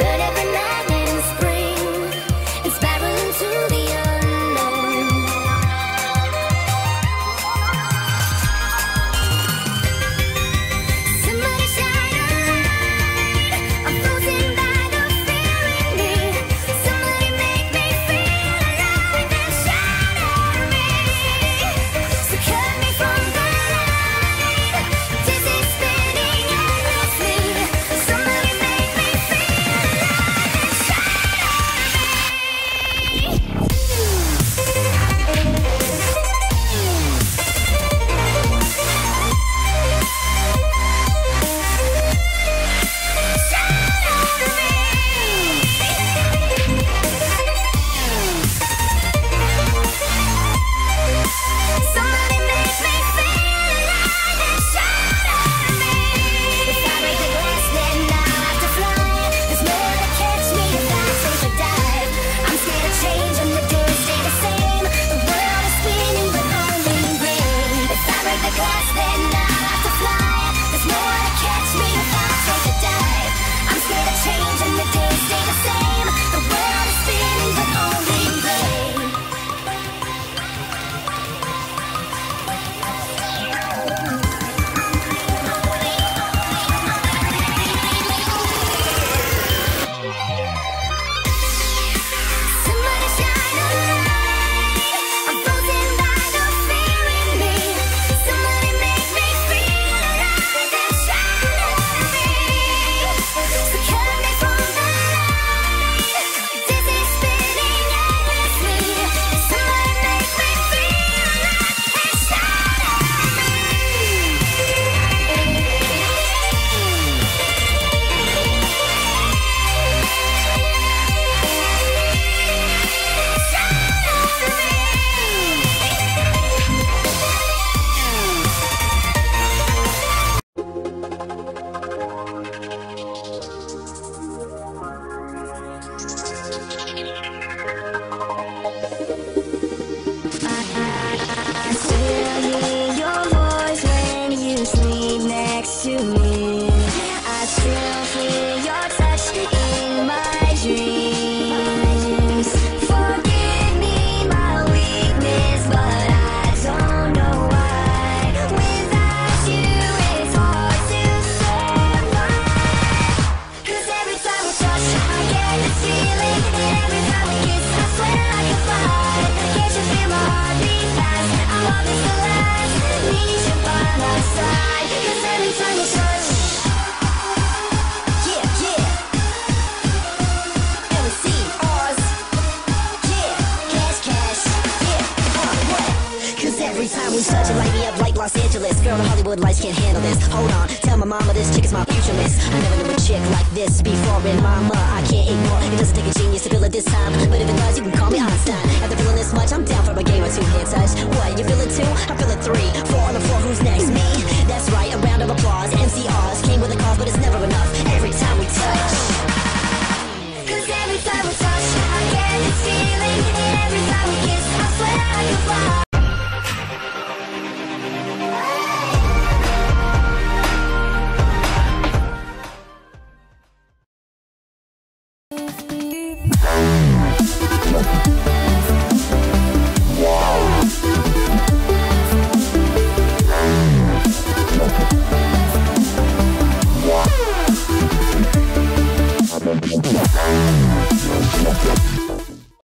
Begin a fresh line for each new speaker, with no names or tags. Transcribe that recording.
Los Angeles. Girl in Hollywood lights can't handle this. Hold on, tell my mama this chick is my future miss. I never knew a chick like this before, and mama, I can't ignore. It doesn't take a genius to feel it this time, but if it does, you can call me Einstein. After feeling this much, I'm down for a game or two hand touch. What, you feel it too? I feel it 3.